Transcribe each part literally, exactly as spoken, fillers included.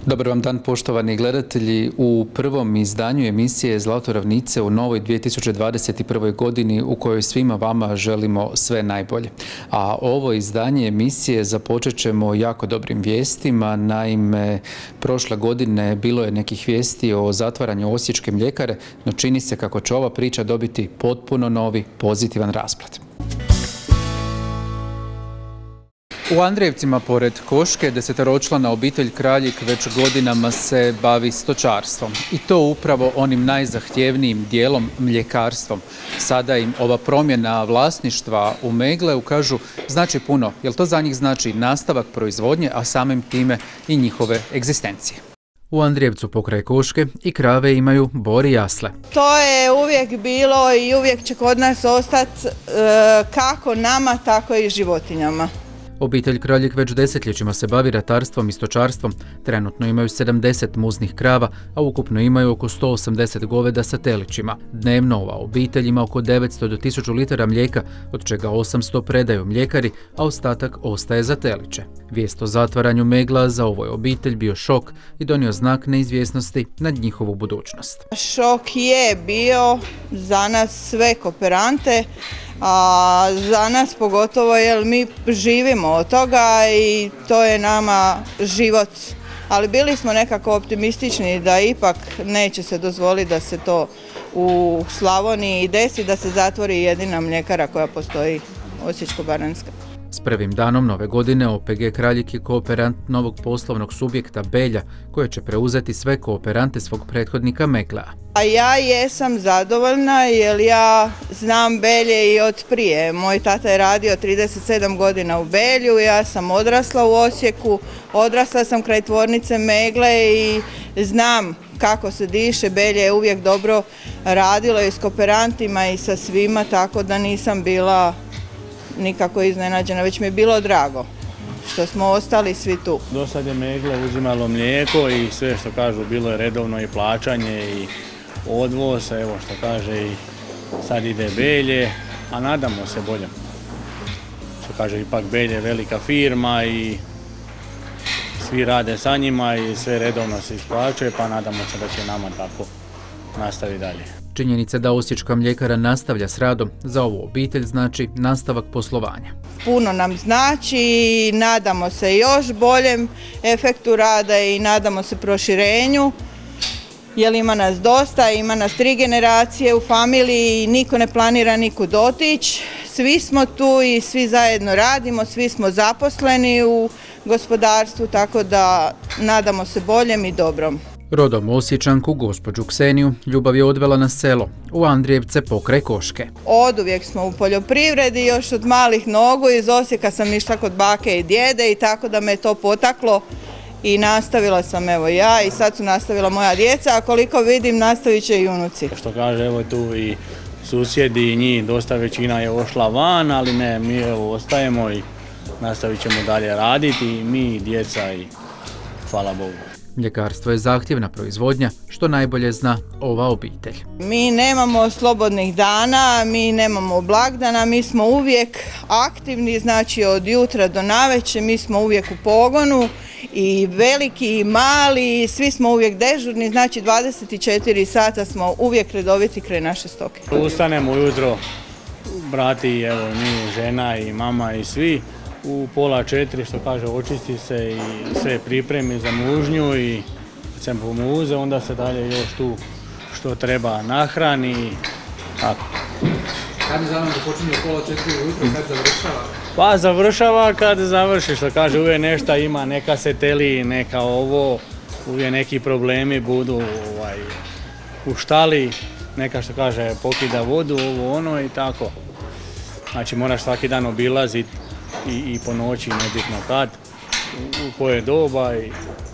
Dobar vam dan, poštovani gledatelji. U prvom izdanju emisije Zlato ravnice u novoj dvije tisuće dvadeset prve. godini u kojoj svima vama želimo sve najbolje. A ovo izdanje emisije započet ćemo jako dobrim vijestima. Naime, prošle godine bilo je nekih vijesti o zatvaranju osječke mljekare, no čini se kako će ova priča dobiti potpuno novi pozitivan rasplet. U Andrijevcima pored Koške deseteročlana obitelj Kraljik već godinama se bavi stočarstvom i to upravo onim najzahtjevnijim dijelom mljekarstvom. Sada im ova promjena vlasništva u Megleu, kažu, znači puno, jer to za njih znači nastavak proizvodnje, a samim time i njihove egzistencije. U Andrijevcu pokraj Koške i krave imaju bor i jasle. To je uvijek bilo i uvijek će kod nas ostati e, kako nama, tako i životinjama. Obitelj Kraljik već desetljećima se bavi ratarstvom i stočarstvom. Trenutno imaju sedamdeset muznih krava, a ukupno imaju oko sto osamdeset goveda sa telićima. Dnevno ova obitelj ima oko devetsto do tisuću litara mlijeka, od čega osamsto predaju mljekari, a ostatak ostaje za teliće. Vijest o zatvaranju Megla za ovoj obitelj bio šok i donio znak neizvjesnosti nad njihovu budućnost. Šok je bio za nas sve kooperante, a za nas pogotovo jer mi živimo od toga i to je nama život. Ali bili smo nekako optimistični da ipak neće se dozvoliti da se to u Slavoniji desi, da se zatvori jedina mljekara koja postoji, Osječko-baranjska. S prvim danom nove godine O P G Kraljik je kooperant novog poslovnog subjekta Belja, koje će preuzeti sve kooperante svog prethodnika Meglea. A ja jesam zadovoljna jer ja znam Belje i od prije. Moj tata je radio trideset sedam godina u Belju, ja sam odrasla u Osijeku, odrasla sam kraj tvornice Megle i znam kako se diše. Belje je uvijek dobro radilo i s kooperantima i sa svima, tako da nisam bila nikako iznenađena, već mi je bilo drago što smo ostali svi tu. Do sad je Megle uzimalo mlijeko i sve što kažu bilo je redovno i plaćanje i odvoz, evo što kaže i sad ide Belje, a nadamo se bolje. Što kaže ipak Belje je velika firma i svi rade sa njima i sve redovno se isplaćuje, pa nadamo se da će nama tako nastaviti dalje. Činjenica da osječka mljekara nastavlja s radom za ovu obitelj znači nastavak poslovanja. Puno nam znači i nadamo se još boljem efektu rada i nadamo se proširenju, jer ima nas dosta, ima nas tri generacije u familiji i niko ne planira nikud otići. Svi smo tu i svi zajedno radimo, svi smo zaposleni u gospodarstvu, tako da nadamo se boljem i dobrom. Rodom Osječanku, gospođu Kseniju, ljubav je odvela na selo, u Andrijevce pokraj Koške. Oduvijek smo u poljoprivredi, još od malih nogu, iz Osijeka sam išla kod bake i djede i tako da me to potaklo i nastavila sam evo ja i sad su nastavila moja djeca, a koliko vidim nastavit će i unuci. Što kaže evo tu i susjedi i njih, dosta većina je ošla van, ali ne, mi evo ostajemo i nastavit ćemo dalje raditi i mi i djeca i hvala Bogu. Mljekarstvo je zahtjevna proizvodnja, što najbolje zna ova obitelj. Mi nemamo slobodnih dana, mi nemamo blagdana, mi smo uvijek aktivni, znači od jutra do navečer, mi smo uvijek u pogonu i veliki i mali, svi smo uvijek dežurni, znači dvadeset četiri sata smo uvijek redoviti kraj naše stoke. Ustanemo ujutro, brati, evo mi, žena i mama i svi. U pola četiri, što kaže, očisti se i sve pripremi za mužnju i kad se pomuze, onda se dalje još tu što treba nahrani i tako. Kad je za nam da počinje u pola četiri ujutro, kad završava? Pa završava kad završi, što kaže, uvijek nešto ima, neka se teli, neka ovo, uvijek neki problemi budu ovaj, u štali, neka što kaže pokida vodu, ovo ono i tako. Znači moraš svaki dan obilaziti I, i po noći, nebitno kad, u, u koje doba. I...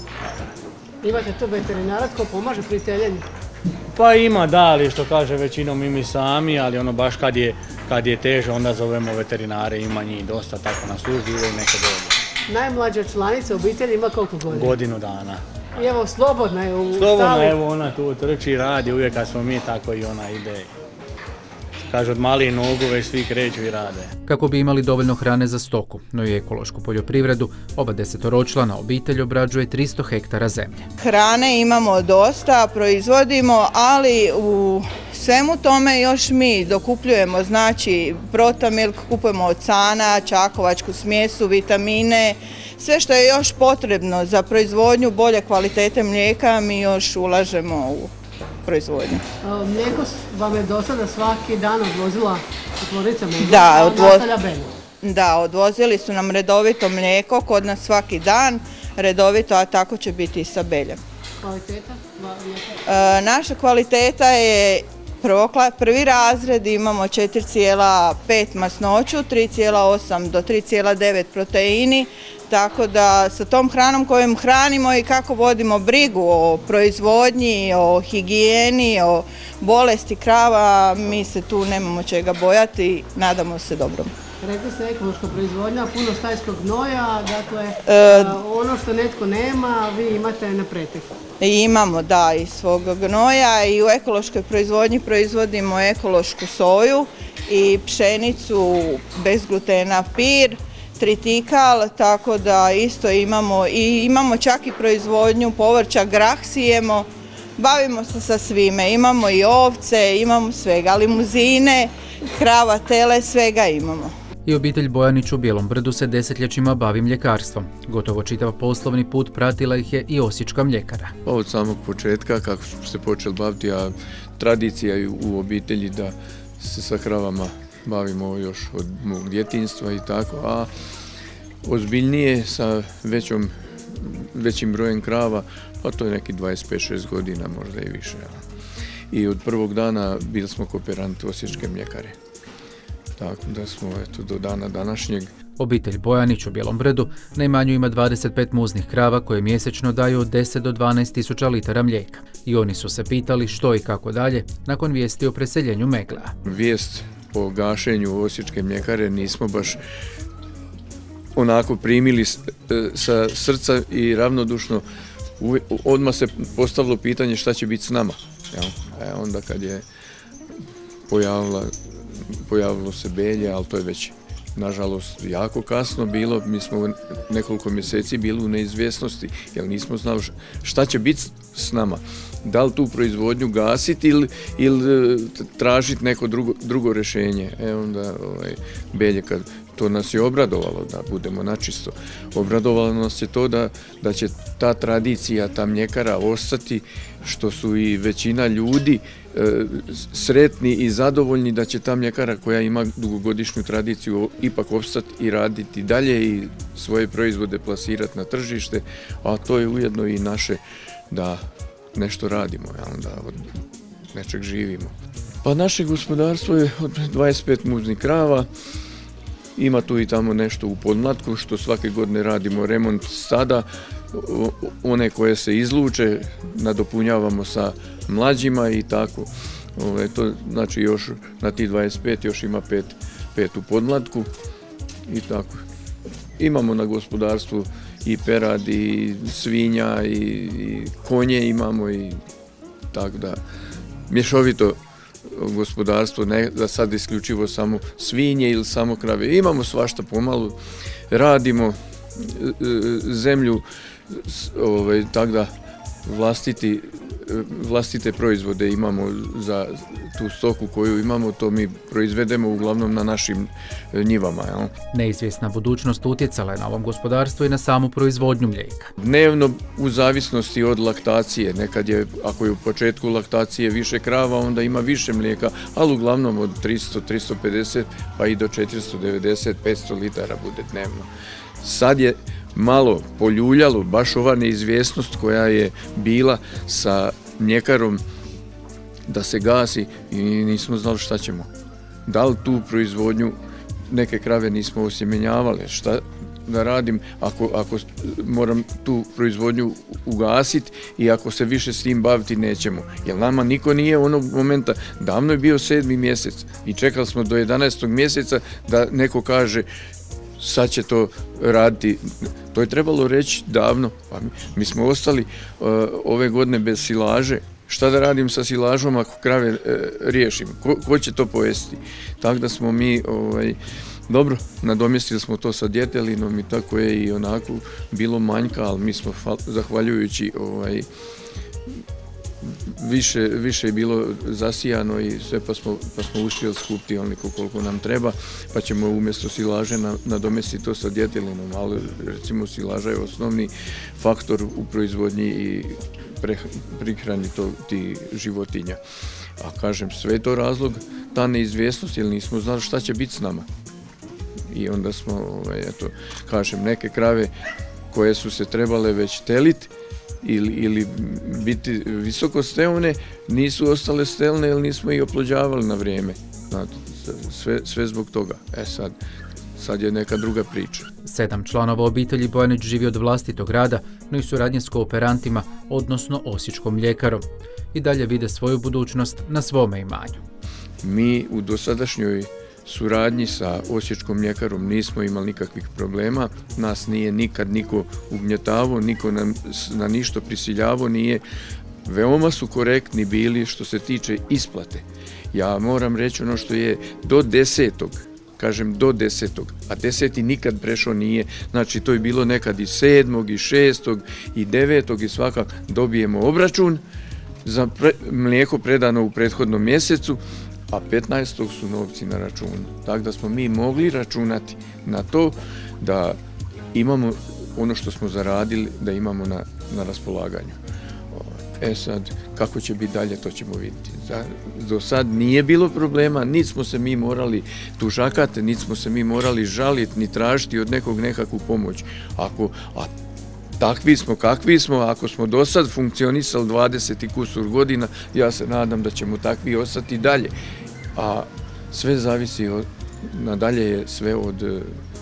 Imate to veterinarac ko pomaže pri teljenju? Pa ima, da, ali što kaže većinom i mi sami, ali ono baš kad je, kad je teže onda zovemo veterinare, ima njih dosta tako na službi ili neke dobe. Najmlađa članica obitelji ima koliko godina? Godinu dana. I evo slobodna je u Slobodna, stavu. evo ona tu trči, radi, uvijek kad smo mi tako i ona ide. kaže, od malih nogu već svi kreću i rade. Kako bi imali dovoljno hrane za stoku, no i ekološku poljoprivredu, ova desetoročlana obitelj obrađuje tristo hektara zemlje. Hrane imamo dosta, proizvodimo, ali u svemu tome još mi dokupljujemo, znači Protamilk, kupujemo od Sana, čakovačku smjesu, vitamine, sve što je još potrebno za proizvodnju bolje kvalitete mlijeka mi još ulažemo u proizvodnju. Mlijeko vam je do sada svaki dan odvozila u tvornica Megla, da, a odvo... Natalja Belje. Da, odvozili su nam redovito mlijeko, kod nas svaki dan, redovito, a tako će biti i sa Beljem. Kvaliteta? E, naša kvaliteta je prvi razred, imamo četiri zarez pet masnoću, tri zarez osam do tri zarez devet proteini, tako da sa tom hranom kojom hranimo i kako vodimo brigu o proizvodnji, o higijeni, o bolesti krava, mi se tu nemamo čega bojati, nadamo se dobrom. Rekli ste ekološka proizvodnja, puno stajskog gnoja, dakle e, ono što netko nema, vi imate na pretek. Imamo, da, i svog gnoja i u ekološkoj proizvodnji proizvodimo ekološku soju i pšenicu bez glutena pir, tritikal, tako da isto imamo i imamo čak i proizvodnju povrća, grah sijemo, bavimo se sa svime, imamo i ovce, imamo svega, limuzine, krava, tele, svega imamo. I obitelj Bojanić u Bijelom Brdu se desetljećima bavi mljekarstvom. Gotovo čitav poslovni put pratila ih je i osječka mljekara. Od samog početka, kako smo se počeli baviti, a tradicija je u obitelji da se sa kravama bavimo još od mog djetinjstva i tako, a ozbiljnije sa većom, većim brojem krava, pa to je neki dvadeset pet šest godina, možda i više. I od prvog dana bili smo kooperanti osječke mljekare. Tako da smo eto, do dana današnjeg. Obitelj Bojanić u Bijelom Brdu na imanju ima dvadeset pet muznih krava koje mjesečno daju od deset do dvanaest tisuća litara mlijeka. I oni su se pitali što i kako dalje nakon vijesti o preseljenju Megla. Vijest o gašenju osječke mljekare nismo baš onako primili sa srca i ravnodušno. Odmah se postavilo pitanje šta će biti s nama. E onda kad je pojavila pojavilo se Belje, ali to je već nažalost jako kasno bilo. Mi smo nekoliko mjeseci bili u neizvjesnosti jer nismo znali šta će biti s nama. Da li tu proizvodnju gasiti ili, ili tražiti neko drugo, drugo rješenje. E onda ovaj, Belje, kad to nas je obradovalo, da budemo načisto, obradovalo nas je to da, da će ta tradicija, ta mljekara ostati, što su i većina ljudi e, sretni i zadovoljni da će ta mljekara koja ima dugogodišnju tradiciju ipak opstati i raditi dalje i svoje proizvode plasirati na tržište, a to je ujedno i naše da nešto radimo, ja, da od nečeg živimo. Pa naše gospodarstvo je od dvadeset pet muznih krava, ima tu i tamo nešto u podmlatku što svake godine radimo remont stada, one koje se izluče nadopunjavamo sa mlađima i tako. Ove, to znači još na tih dvadeset pet još ima pet, pet u podmlatku i tako. Imamo na gospodarstvu i perad i svinja i, i konje imamo i tako da mješovito gospodarstvo, ne da sad isključivo samo svinje ili samo krave. Imamo svašta pomalo, radimo zemlju, ovaj, tako da vlastiti, vlastite proizvode imamo za tu stoku koju imamo, to mi proizvedemo uglavnom na našim njivama. Jel? Neizvjesna budućnost utjecala je na ovom gospodarstvu i na samu proizvodnju mlijeka. Dnevno u zavisnosti od laktacije, nekad je, ako je u početku laktacije više krava, onda ima više mlijeka, ali uglavnom od tristo do tristo pedeset pa i do četiristo devedeset do petsto litara bude dnevno. Sad je malo poljuljalo baš ova neizvjesnost koja je bila sa mljekarom da se gasi i nismo znali šta ćemo. Da li tu proizvodnju, neke krave nismo osjemenjavale, šta da radim ako, ako moram tu proizvodnju ugasiti i ako se više s tim baviti nećemo. Jer nama niko nije onog momenta, davno je bio sedmi mjesec i čekali smo do jedanaestog mjeseca da neko kaže sad će to raditi. To je trebalo reći davno. Pa mi, mi smo ostali uh, ove godine bez silaže šta da radim sa silažom ako krave e, riješim, ko, ko će to pojesti. Tako da smo mi, ovaj, dobro, nadomjestili smo to sa djetelinom i tako je i onako bilo manjka, ali mi smo zahvaljujući ovaj, više, više je bilo zasijano i sve pa smo, pa smo uspjeli skupiti onoliko koliko nam treba, pa ćemo umjesto silaže na, nadomjestiti to sa djetelinom, ali recimo silaža je osnovni faktor u proizvodnji i prihrani to, ti životinja. A kažem, sve je to razlog ta neizvjesnost, jer nismo znali šta će biti s nama. I onda smo, ovaj, eto, kažem, neke krave koje su se trebale već teliti ili, ili biti visoko stelne, nisu ostale stelne jer nismo ih oplođavali na vrijeme. Znate, sve, sve zbog toga. E sad, sad je neka druga priča. Sedam članova obitelji Bojanić živi od vlastitog rada, no i suradnje s kooperantima, odnosno osječkom mljekarom. I dalje vide svoju budućnost na svome imanju. Mi u dosadašnjoj suradnji sa osječkom mljekarom nismo imali nikakvih problema, nas nije nikad niko ugnjetavao, niko nam na ništa prisiljavao, nije. Veoma su korektni bili što se tiče isplate. Ja moram reći ono što je do desetog, kažem do desetog, a deseti nikad prešao nije, znači to je bilo nekad i sedmog, i šestog, i devetog i svakak dobijemo obračun za pre, mlijeko predano u prethodnom mjesecu, a petnaestog su novci na računu. Tako da smo mi mogli računati na to da imamo ono što smo zaradili, da imamo na, na raspolaganju. E sad, kako će biti dalje, to ćemo vidjeti. Do sad nije bilo problema, niti smo se mi morali tužakati, niti smo se mi morali žaliti, ni tražiti od nekog nekakvu pomoć. Ako, a takvi smo kakvi smo, ako smo do sad funkcionisali dvadeset i kusur godina, ja se nadam da ćemo takvi ostati dalje. A sve zavisi, od, nadalje je sve od uh,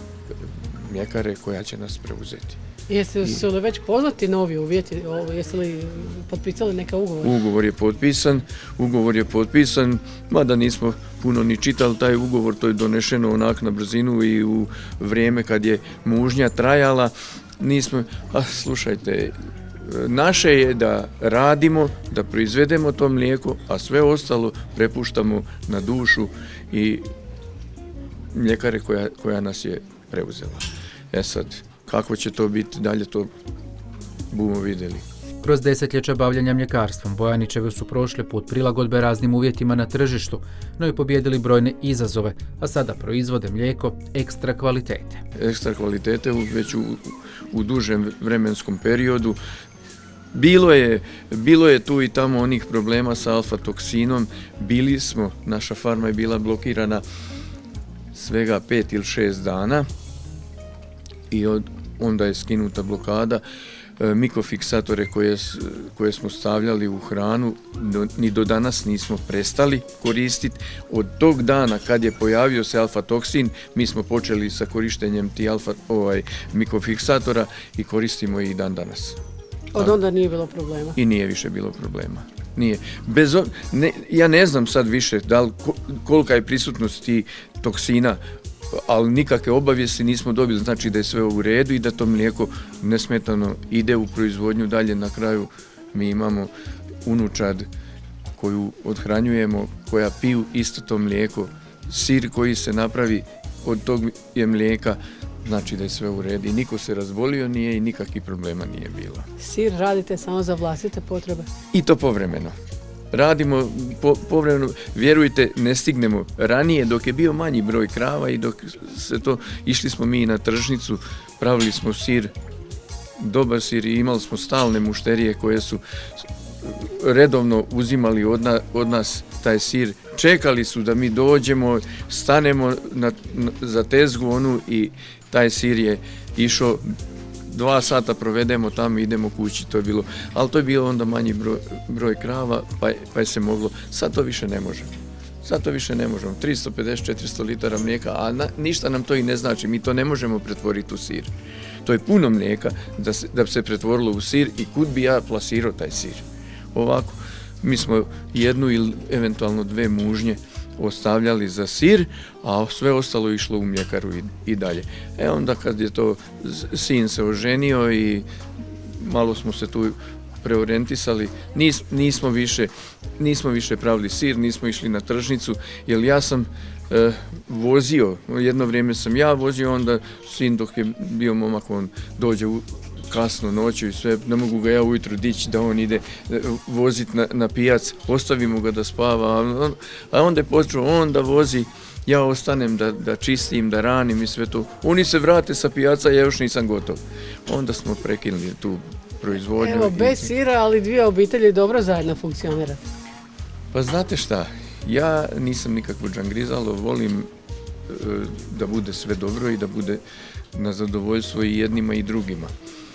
mljekare koja će nas preuzeti. Jeste su li već poznati novi uvjeti, jeste li potpisali neka ugovor? Ugovor je potpisan, ugovor je potpisan, mada nismo puno ni čitali taj ugovor, to je donešeno onak na brzinu i u vrijeme kad je mužnja trajala, nismo, a slušajte, naše je da radimo, da proizvedemo to mlijeko, a sve ostalo prepuštamo na dušu i mljekare koja, koja nas je preuzela. E sad, kako će to biti dalje, to budemo vidjeli. Kroz desetljeća bavljanja mljekarstvom Bojanićevi su prošli put prilagodbe raznim uvjetima na tržištu, no i pobijedili brojne izazove, a sada proizvode mlijeko ekstra kvalitete. Ekstra kvalitete već u, u dužem vremenskom periodu. Bilo je, bilo je tu i tamo onih problema sa alfa-toksinom, bili smo, naša farma je bila blokirana svega pet ili šest dana i od, onda je skinuta blokada. E, mikrofiksatore koje, koje smo stavljali u hranu do, ni do danas nismo prestali koristiti. Od tog dana kad je pojavio se alfa-toksin, mi smo počeli sa korištenjem ti alfa, ovaj, mikrofiksatora i koristimo ih dan danas. Od onda nije bilo problema? I nije više bilo problema. Nije. Bez, ne, ja ne znam sad više da li, kolika je prisutnost tih toksina, ali nikakve obavijesti nismo dobili, znači da je sve u redu i da to mlijeko nesmetano ide u proizvodnju dalje. Na kraju mi imamo unučad koju odhranjujemo, koja piju isto to mlijeko. Sir koji se napravi od tog je mlijeka, znači da je sve u redu i niko se razbolio nije i nikakvih problema nije bilo. Sir radite samo za vlastite potrebe? I to povremeno. Radimo po, povremeno, vjerujte, ne stignemo. Ranije, dok je bio manji broj krava i dok se to, išli smo mi na tržnicu, pravili smo sir, dobar sir i imali smo stalne mušterije koje su redovno uzimali od, na, od nas taj sir. Čekali su da mi dođemo, stanemo na, na, za tezgu onu i taj sir je išao, dva sata provedemo tamo i idemo kući, to je bilo, ali to je bilo onda manji broj, broj krava, pa je, pa je se moglo, sad to više ne možemo. Sad to više ne možemo, tristo pedeset do četiristo litara mlijeka, a na, ništa nam to i ne znači, mi to ne možemo pretvoriti u sir. To je puno mlijeka da, se, da bi se pretvorilo u sir i kud bi ja plasirao taj sir. Ovako, mi smo jednu ili eventualno dve mužnje ostavljali za sir, a sve ostalo išlo u mljekaru i, i dalje. E onda kad je to, sin se oženio i malo smo se tu preorijentisali, nis, nismo, više, nismo više pravili sir, nismo išli na tržnicu, jer ja sam e, vozio, jedno vrijeme sam ja vozio, onda sin dok je bio momak, on dođe u kasno noću i sve, ne mogu ga ja ujutro dići da on ide voziti na, na pijac, ostavimo ga da spava, a, on, a onda je počeo on da vozi, ja ostanem da, da čistim, da ranim i sve to. Oni se vrate sa pijaca, ja još nisam gotov. Onda smo prekinuli tu proizvodnju. Evo, bez sira, ali dvije obitelji dobro zajedno funkcionira. Pa znate šta, ja nisam nikakvo džangrizalo, volim e, da bude sve dobro i da bude na zadovoljstvo i jednima i drugima.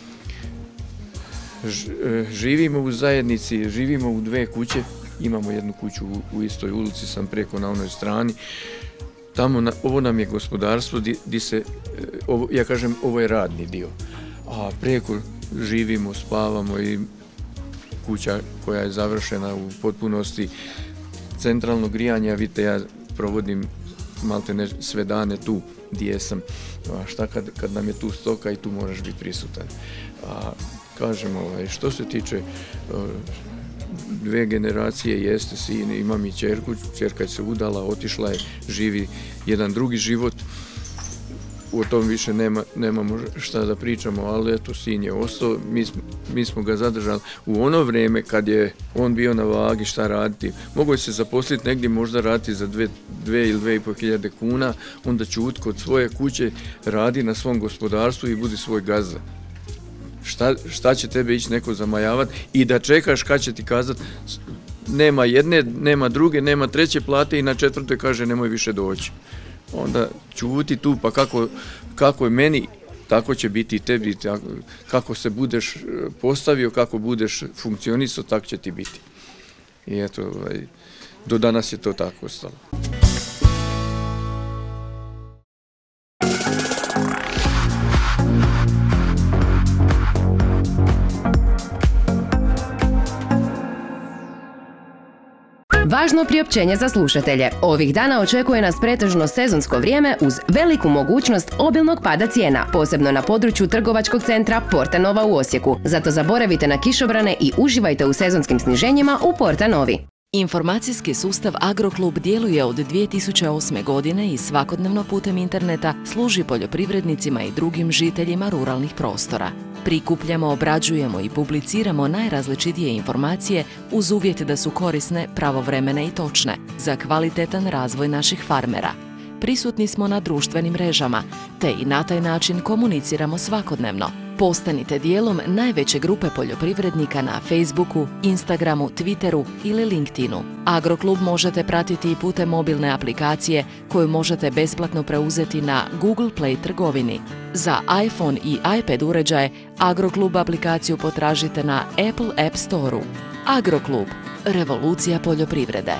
Ž, e, živimo u zajednici, živimo u dve kuće, imamo jednu kuću u, u istoj ulici, sam preko na onoj strani. Tamo, na, ovo nam je gospodarstvo, di, di se, ovo, ja kažem, ovo je radni dio, a preko živimo, spavamo i kuća koja je završena u potpunosti centralno grijanje, vidite, ja provodim maltene sve dane tu gdje jesam, a šta kad, kad nam je tu stoka i tu moraš biti prisutan. A kažem, ovaj, što se tiče dve generacije, jeste sin, imam i ćerku, ćerka je se udala, otišla je, živi jedan drugi život, o tom više nema, nemamo šta da pričamo, ali eto, sin je ostao, mi, mi smo ga zadržali. U ono vrijeme kad je on bio na vagi šta raditi, mogao je se zaposliti negdje, možda raditi za dve, dve ili dve i pol hiljade kuna, onda čut kod svoje kuće, radi na svom gospodarstvu i budi svoj gazda. Šta, šta će tebe ići neko zamajavati i da čekaš kad će ti kazati nema jedne, nema druge, nema treće plate i na četvrtoj kaže nemoj više doći. Onda čuti tu, pa kako, kako je meni, tako će biti i tebi, tako, kako se budeš postavio, kako budeš funkcionisao, tako će ti biti. I eto, ovaj, do danas je to tako ostalo. Važno priopćenje za slušatelje. Ovih dana očekuje nas pretežno sezonsko vrijeme uz veliku mogućnost obilnog pada cijena, posebno na području trgovačkog centra Porta Nova u Osijeku. Zato zaboravite na kišobrane i uživajte u sezonskim sniženjima u Porta Novi. Informacijski sustav Agroklub djeluje od dvije tisuće osme. godine i svakodnevno putem interneta služi poljoprivrednicima i drugim žiteljima ruralnih prostora. Prikupljamo, obrađujemo i publiciramo najrazličitije informacije uz uvjet da su korisne, pravovremene i točne za kvalitetan razvoj naših farmera. Prisutni smo na društvenim mrežama, te i na taj način komuniciramo svakodnevno. Postanite dijelom najveće grupe poljoprivrednika na Facebooku, Instagramu, Twitteru ili LinkedInu. Agroklub možete pratiti i putem mobilne aplikacije koju možete besplatno preuzeti na Google Play trgovini. Za iPhone i iPad uređaje Agroklub aplikaciju potražite na Apple App Store-u. Agroklub. Revolucija poljoprivrede.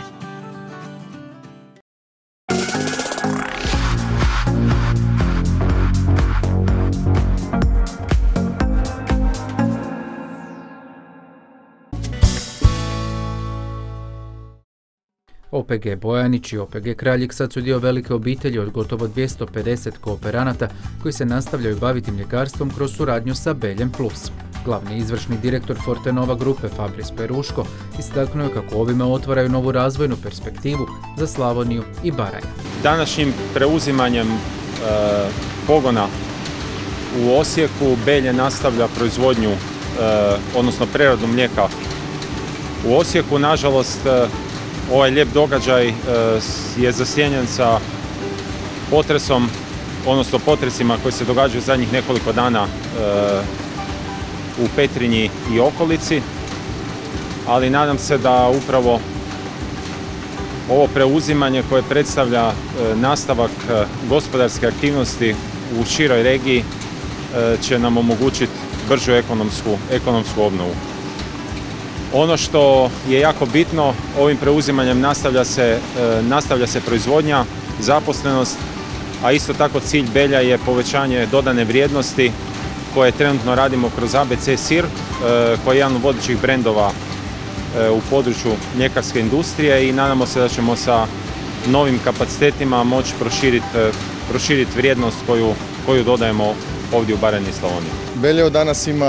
O P G Bojanić i O P G Kraljik sad su dio velike obitelji od gotovo dvjesto pedeset kooperanata koji se nastavljaju baviti mljekarstvom kroz suradnju sa Beljem Plus. Glavni izvršni direktor Fortenova grupe Fabris Peruško istaknuo je kako ovime otvaraju novu razvojnu perspektivu za Slavoniju i Baranju. Današnjim preuzimanjem e, pogona u Osijeku Belje nastavlja proizvodnju, e, odnosno preradu mlijeka u Osijeku. Nažalost, e, ovaj lijep događaj e, je zasjenjen sa potresom, odnosno potresima koji se događaju zadnjih nekoliko dana e, u Petrinji i okolici, ali nadam se da upravo ovo preuzimanje koje predstavlja e, nastavak e, gospodarske aktivnosti u široj regiji e, će nam omogućiti bržu ekonomsku, ekonomsku obnovu. Ono što je jako bitno, ovim preuzimanjem nastavlja se, e, nastavlja se proizvodnja, zaposlenost, a isto tako cilj Belja je povećanje dodane vrijednosti koje trenutno radimo kroz A B C sir, e, koji je jedan od vodećih brendova e, u području mljekarske industrije i nadamo se da ćemo sa novim kapacitetima moći proširiti, e, proširiti vrijednost koju, koju dodajemo ovdje u Baranji i Slavoniji. Belje od danas ima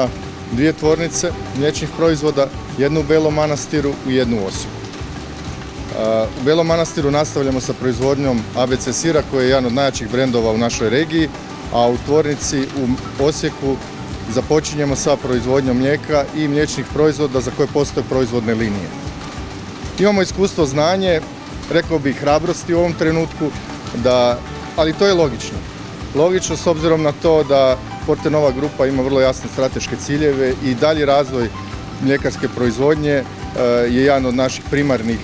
dvije tvornice mliječnih proizvoda, jednu u Belom Manastiru i jednu u Osijeku. U Belom Manastiru nastavljamo sa proizvodnjom A B C sira koji je jedan od najjačih brendova u našoj regiji, a u tvornici u Osijeku započinjemo sa proizvodnjom mlijeka i mliječnih proizvoda za koje postoje proizvodne linije. Imamo iskustvo, znanje, rekao bih hrabrosti u ovom trenutku, da, ali to je logično. Logično s obzirom na to da Fortenova grupa ima vrlo jasne strateške ciljeve i dalji razvoj mljekarske proizvodnje je jedan od naših primarnih,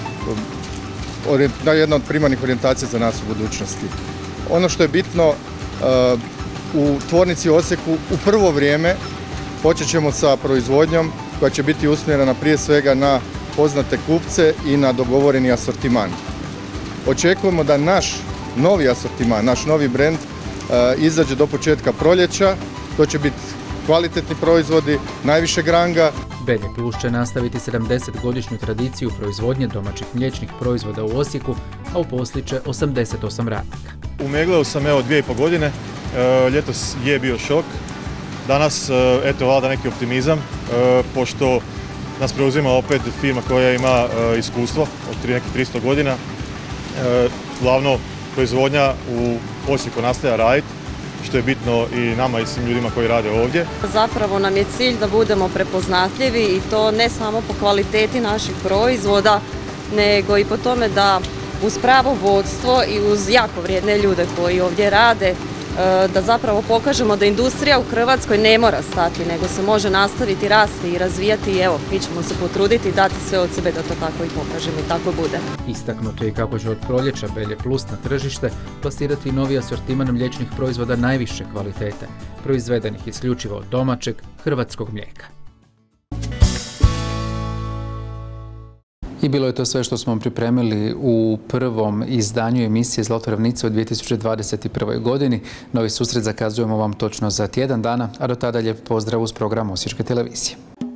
jedna od primarnih orijentacija za nas u budućnosti. Ono što je bitno, u tvornici u Osijeku u prvo vrijeme počet ćemo sa proizvodnjom koja će biti usmjerena prije svega na poznate kupce i na dogovoreni asortiman. Očekujemo da naš novi asortiman, naš novi brend izađe do početka proljeća. To će biti kvalitetni proizvodi, najvišeg ranga. Belje Plus će nastaviti sedamdesetgodišnju tradiciju proizvodnje domaćih mliječnih proizvoda u Osijeku, a uposlit će osamdeset osam radnika. U Megleu sam evo dvije i pol godine, ljetos je bio šok. Danas, eto, vlada neki optimizam, pošto nas preuzima opet firma koja ima iskustvo od nekih tristo godina. Glavno, proizvodnja u Osijeku nastaja raditi, što je bitno i nama i svim ljudima koji rade ovdje. Zapravo nam je cilj da budemo prepoznatljivi i to ne samo po kvaliteti naših proizvoda, nego i po tome da uz pravo vodstvo i uz jako vrijedne ljude koji ovdje rade, da zapravo pokažemo da industrija u Hrvatskoj ne mora stati, nego se može nastaviti rasti i razvijati i evo, mi ćemo se potruditi i dati sve od sebe da to tako i pokažemo i tako bude. Istaknuto je kako će od proljeća Belje Plus na tržište plasirati novi asortiman mliječnih proizvoda najviše kvalitete, proizvedenih isključivo od domaćeg hrvatskog mlijeka. I bilo je to sve što smo pripremili u prvom izdanju emisije Zlato ravnice u dvije tisuće dvadeset prvoj. godini. Novi susret zakazujemo vam točno za tjedan dana, a do tada lijep pozdrav uz program Osječke televizije.